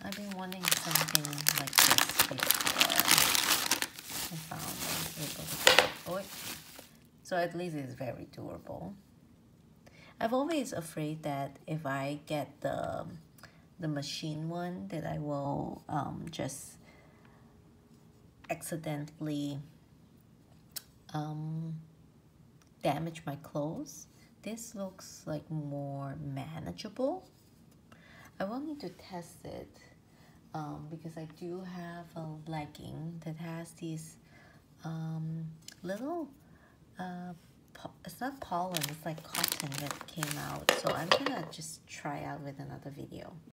I've been wanting something like this before. I found able to get it. Oh, so at least it's very durable. I've always afraid that if I get the machine one, that I will just accidentally damage my clothes. This looks like more manageable. I will need to test it because I do have a legging that has these little it's not pollen, it's like cotton that came out. So I'm gonna just try out with another video.